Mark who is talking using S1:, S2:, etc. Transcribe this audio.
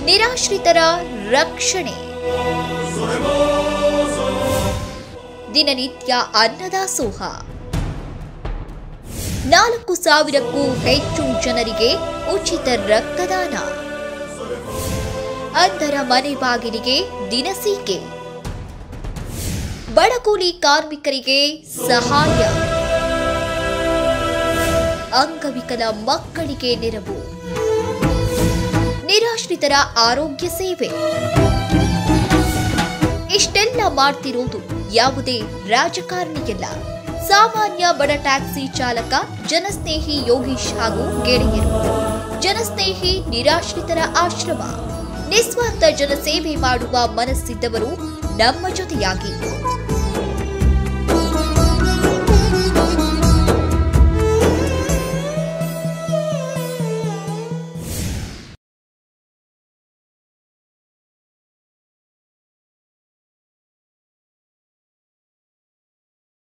S1: ನಿರಾಶ್ರಿತರ ರಕ್ಷಣೆ, ದಿನನಿತ್ಯ ಅನ್ನದಾಸೋಹ, 4,000ಕ್ಕೂ ಹೆಚ್ಚು ಜನರಿಗೆ ಉಚಿತ ರಕ್ತದಾನ, ಅಂಧರ ಮನೆ ಬಾಗಿಲಿಗೆ ದಿನಸೀಕೆ, ಬಡಕೂಲಿ ಕಾರ್ಮಿಕರಿಗೆ ಸಹಾಯ, ಅಂಗವಿಕಲ ಮಕ್ಕಳಿಗೆ ನೆರವು, ನಿರಾಶ್ರಿತರ ಆರೋಗ್ಯ ಸೇವೆ. ಇಷ್ಟೆಲ್ಲ ಮಾಡ್ತಿರೋದು ಯಾವುದೇ ರಾಜಕಾರಣಿಯಲ್ಲ, ಸಾಮಾನ್ಯ ಬಡ ಟ್ಯಾಕ್ಸಿ ಚಾಲಕ ಜನಸ್ನೇಹಿ ಯೋಗೀಶ್ ಹಾಗೂ ಗೆಳೆಯರು. ಜನಸ್ನೇಹಿ ನಿರಾಶ್ರಿತರ ಆಶ್ರಮ, ನಿಸ್ವಾರ್ಥ ಜನಸೇವೆ ಮಾಡುವ ಮನಸ್ಸಿದ್ದವರು ನಮ್ಮ ಜೊತೆಯಾಗಿ